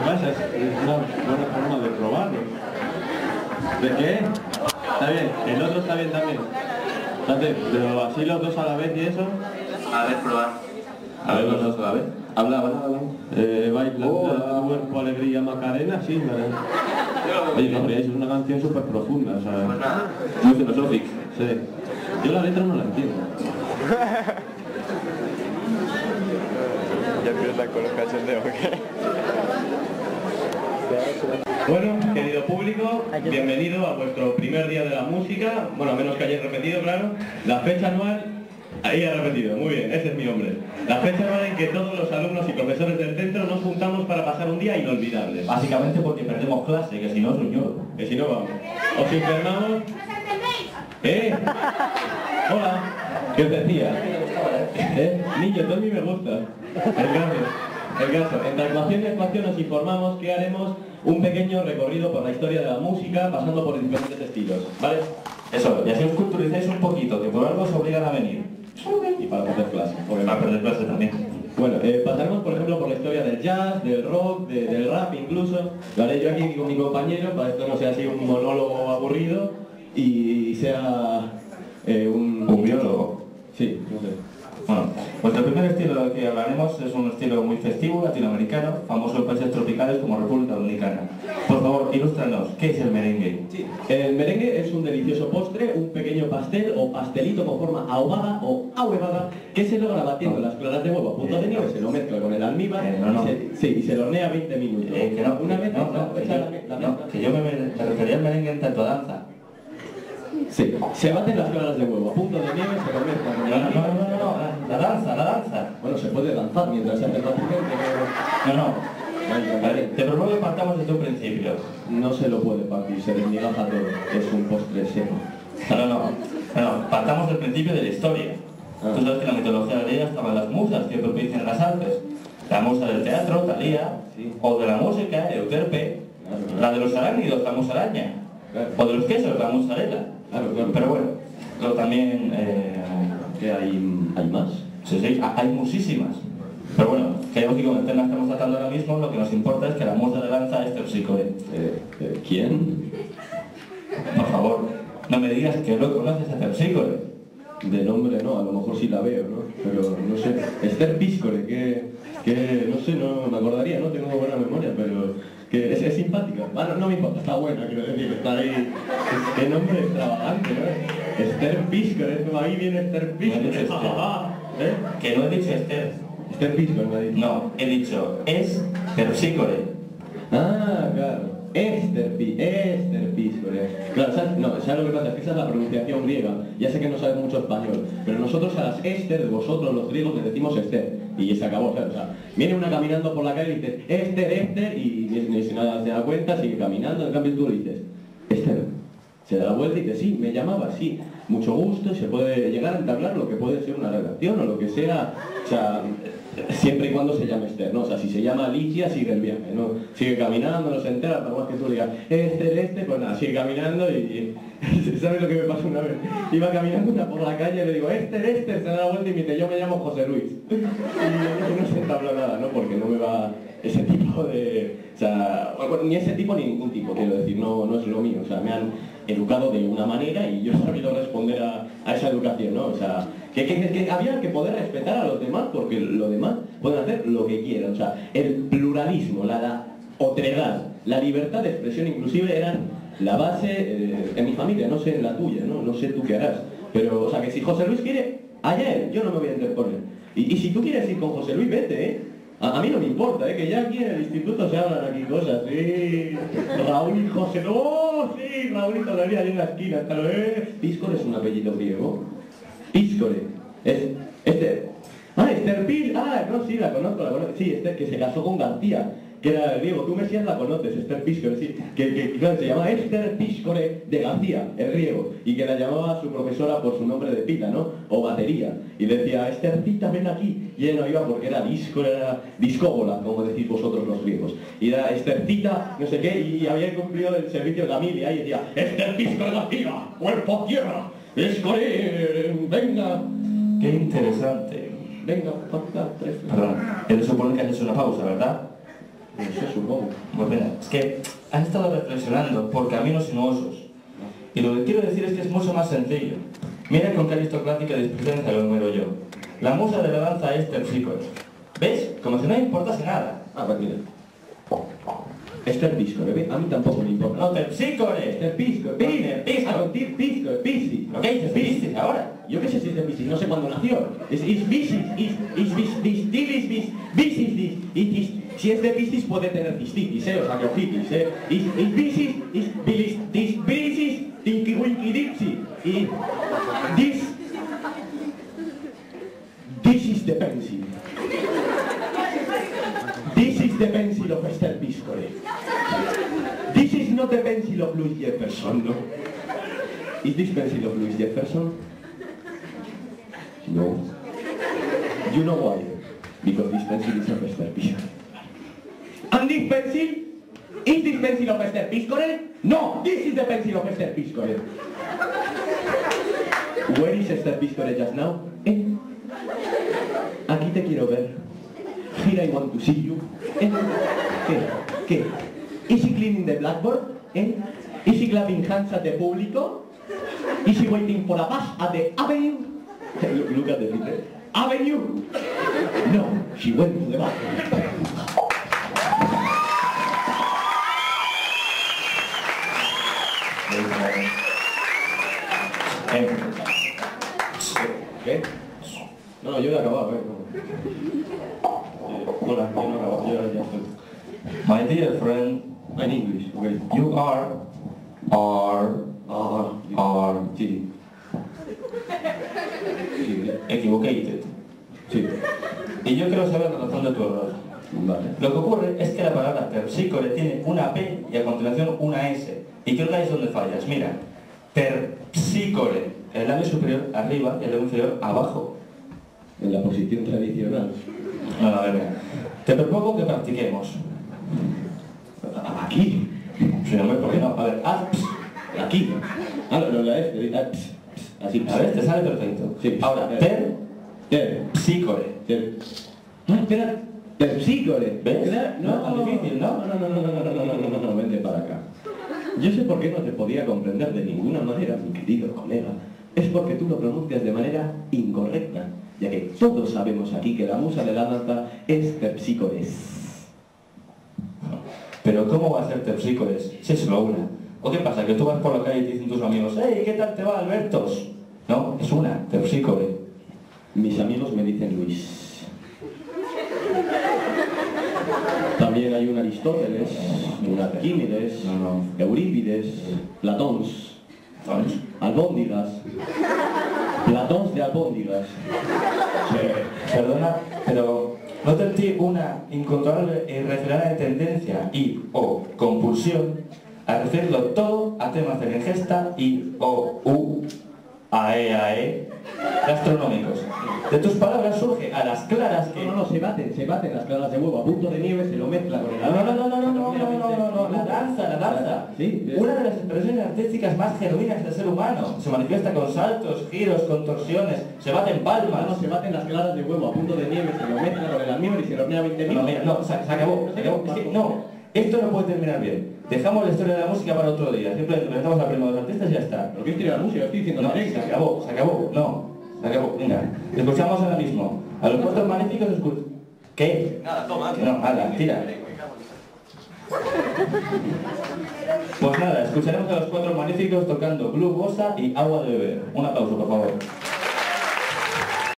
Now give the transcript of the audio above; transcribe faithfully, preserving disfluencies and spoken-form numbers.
pasa? Es una buena forma de probarlo. ¿De qué? Está bien, el otro está bien también. Entonces, pero así los dos a la vez y eso. A ver, probar. A ver, los dos a la vez. Habla, habla, habla. Eh, baila tu cuerpo, alegría, Macarena, sí, ¿verdad? Oye, no, es una canción súper profunda, o sea... Pues nada, muy filosófica. Sí. Yo la letra no la entiendo. Ya empieza con los cachondeos, ¿qué? Bueno, querido público, bienvenido a vuestro primer día de la música. Bueno, a menos que hayáis repetido, claro. La fecha anual... Ahí ha repetido, muy bien, ese es mi hombre. La fecha anual en que todos los alumnos y profesores del centro nos juntamos para pasar un día inolvidable. Básicamente porque perdemos clase, que si no es un lloro. Que si no vamos. O si enfermamos... ¿Eh? Hola. ¿Qué os decía? ¿Eh? Niño, tú a mí me gusta. El caso, el caso. En Actuación y Actuación nos informamos que haremos un pequeño recorrido por la historia de la música, pasando por diferentes estilos, ¿vale? Eso, y así os culturizáis un poquito, que por algo os obligan a venir. Y para perder clase. Porque para perder clase también. Bueno, eh, pasaremos por ejemplo por la historia del jazz, del rock, de, del rap incluso. Lo haré yo aquí con mi compañero, para que esto no sea así un monólogo aburrido y sea eh, un... Un biólogo. Sí, no sé. Bueno, pues el primer estilo del que hablaremos es un estilo muy festivo, latinoamericano, famoso en países tropicales como República Dominicana. Por favor, ilústranos, ¿qué es el merengue? Sí, el merengue es un delicioso postre, un pequeño pastel o pastelito con forma ahogada o ahuevada que se logra batiendo las claras de huevo a punto de nieve, se lo mezcla con el almíbar Eh, no, no. y, se, sí, y se lo hornea veinte minutos. Eh, que no, Una vez no, no, que hecha yo, la, la no, mezcla- que yo me, me refería al merengue en tanto danza. Sí, se baten las claras de huevo a punto de nieve, se lo mezcla con el No, no, almíbar. no, no, no, la danza, la danza. Bueno, se puede danzar mientras se hace el batiente. No, no. Vale, te propongo que partamos desde un principio. No se lo puede partir, se desmigaja todo. Es un postre seco. No, no, no. No, partamos del principio de la historia. Ah. Tú sabes que en la mitología griega estaban las musas que propician las artes. La musa del teatro, Talía, Sí. o de la música, Euterpe, Claro, claro. la de los arácnidos, la musaraña, Claro. o de los quesos, la musarela. Claro, claro. Pero bueno, luego también... Eh, ¿Qué hay, hay más? sí, sí, hay musísimas. Pero bueno, creo que con el tema que estamos tratando ahora mismo, lo que nos importa es que la musa de danza es Terpsícore. Eh, eh, ¿Quién? Por favor, no me digas que no conoces a Terpsícore. De nombre no, a lo mejor sí la veo, ¿no? Pero no sé. Esther Piscore, que, que no sé, no me acordaría, no tengo buena memoria, pero que es, es simpática. Ah, no, no me importa, está buena, quiero decir, está ahí. Es, qué nombre extravagante, ¿no? Esther Piscore, ahí viene Esther Piscore. No he dicho Esther. ¿Eh? Que no he dicho Esther. Esther Piscore me ha dicho. No, he dicho es Terpsícore. Ah, claro. Esther Pi, Esther Piscore. Claro, ¿sabes? No, ¿sabes lo que pasa? Es que esa es la pronunciación griega. Ya sé que no sabes mucho español, pero nosotros a las Esther, de vosotros los griegos, le decimos Esther. Y se acabó, ¿sabes? O sea, viene una caminando por la calle y dices Esther, Esther, y ni, ni si nada se da cuenta, sigue caminando. En cambio tú le dices Esther. Se da la vuelta y dice, sí, me llamaba, sí, mucho gusto, y se puede llegar a entablar lo que puede ser una relación o lo que sea, o sea, siempre y cuando se llame Esther, ¿no? O sea, si se llama Alicia, sigue el viaje, ¿no? Sigue caminando, no se entera, por más que tú le digas, Esther, este, pues nada, sigue caminando y... ¿Sabes lo que me pasó una vez? Iba caminando una por la calle y le digo, Esther, Esther, se da la vuelta y me dice, yo me llamo José Luis. Y no se entabló nada, ¿no? Porque no me va ese tipo de... O sea, bueno, ni ese tipo ni ningún tipo, quiero decir, no, no es lo mío, o sea, me han educado de una manera y yo he sabido responder a, a esa educación, ¿no? O sea, que, que, que había que poder respetar a los demás porque los demás pueden hacer lo que quieran, o sea, el pluralismo, la, la otredad, la libertad de expresión inclusive eran la base eh, en mi familia, no sé en la tuya, ¿no? No sé tú qué harás, pero, o sea, que si José Luis quiere, allá él, yo no me voy a interponer. Y, y si tú quieres ir con José Luis, vete, ¿eh? A, a mí no me importa, ¿eh? Que ya aquí en el instituto se hablan aquí cosas, sí. Raúl y José, ¡oh, sí! Raúl y José Luis ahí en la esquina, hasta lo ¿eh? Piscore es un apellido griego. Piscore. Es, este... Ah, Esther Pil, ah, no, sí, la conozco, la conozco. Sí, Esther, que se casó con García, que era griego. Tú, Mesías, la conoces, Esther Piscore, sí. Que, que claro, se llama Esther Piscore de García, el griego. Y que la llamaba su profesora por su nombre de pila, ¿no? O batería. Y decía, Esthercita, ven aquí. Y ella no iba porque era disco, era discóbola, como decís vosotros los griegos. Y era Esthercita, no sé qué, y había cumplido el servicio de la milia. Y decía, Esther Piscore García, cuerpo a tierra, Piscore, venga. Qué interesante. Venga, falta tres. Perdón, he de suponer que has hecho una pausa, ¿verdad? No sé, supongo. Pues mira, es que han estado reflexionando por caminos sinuosos. Y lo que quiero decir es que es mucho más sencillo. Mira con qué aristocrática displicencia lo número yo. La musa de la danza es Terpsícore. ¿Ves? Como si no le importase nada. Ah, pues mira. Esther Piscore, ¿ve? A mí tampoco me importa. No, Terpsícore. Esther Piscore, Piscis, Piscis. A contir Piscore, Piscis. ¿Lo que dices? Piscis, ahora. Yo qué sé si es de Piscis, no sé cuándo nació. Es is Piscis, is is bis bis dilis bis Piscis dis. Y si es de Piscis puede tener cistitis, eh, o sea, neofitis, eh. Is is Piscis, is bilis dis Piscis, tinky winky dipsy. Y this this is the pencil. This is the pencil of Esther Piscore. This is not the pencil of Louis Jefferson, no. Is this pencil of Louis Jefferson? No. You know why? Because this pencil is of Esther Piscore. And this pencil? Is this pencil of Esther Piscore? No! This is the pencil of Esther Piscore. Where is Esther Piscore just now? Eh? Aquí te quiero ver. Here I want to see you. Eh? ¿Qué? ¿Qué? Is he cleaning the blackboard? Eh? Is he clapping hands at the público? Is he waiting for a bus at the avenue? Look, look at the picture. Avenue? No, she went to the bathroom. ¿Qué? No, no, yo he acabado, ¿eh? Hola, yo no he acabado, yo ya estoy. My dear friend, En English, okay. you are, are, Ah, are sí. Sí, equivocated. sí. Y yo quiero saber la razón de tu error. Vale. Lo que ocurre es que la palabra Terpsícore tiene una P y a continuación una S. Y creo que ahí es donde fallas. Mira, Terpsícore, el labio superior arriba y el labio inferior abajo. En la posición tradicional. No, a ver, mira. Te propongo que practiquemos. Aquí. Sí, hombre, ¿por qué no? A ver, haz ps. Aquí. Ah, no, no, la F. Ah, ps, ps, así. A ver, te sale perfecto. Sí. Ahora, Ter. Terpsícore. Ter. Ah, espera. Terpsícore. ¿Ves? Espera, No es tan difícil, ¿no? No, no, no, no, no, no, no, no, no, no, no, vente para acá. Yo sé por qué no te podía comprender de ninguna manera, mi querido colega. Es porque tú lo pronuncias de manera incorrecta, ya que todos sabemos aquí que la musa de la danza es Terpsícores. Pero ¿cómo va a ser Terpsícores si es solo una? ¿O qué pasa? Que tú vas por la calle y te dicen tus amigos, ¡hey, qué tal te va, Albertos! No, es una, Terpsícore. Mis amigos me dicen Luis. También hay un Aristóteles, un Arquímedes, No, no. Eurípides, Platón, ¿Sabes? albóndigas, Platón de albóndigas. Perdona, pero ¿no sentí una incontrolable e irrefrenable tendencia y o compulsión a referirlo todo a temas de la ingesta y o u ae ae gastronómicos? De tus palabras surge a las claras que... No, no, no, se baten, se baten las claras de huevo, a punto de nieve se lo mezcla con el... No, no, no, no, no, no, no, no, no, no, la danza, la danza. Sí. Una de las expresiones artísticas más genuinas del ser humano. Se manifiesta con saltos, giros, contorsiones, se baten palmas. No, no, se baten las claras de huevo, a punto de nieve se lo mezcla con el almíbar y se lo hornea veinte No, minutos. mira, no, se, se acabó, se acabó. Es que, no, esto no puede terminar bien. Dejamos la historia de la música para otro día. Simplemente presentamos al primo de los artistas y ya está. ¿Pero qué historia de la música? Estoy diciendo No, la se directa. acabó, se acabó. No, se acabó. Venga, escuchamos ahora mismo. A los cuatro magníficos escuchamos. ¿Qué? Nada, toma. No, hala, tira. Pues nada, escucharemos a los cuatro magníficos tocando Blue Bossa y Agua de Beber. Un aplauso, por favor.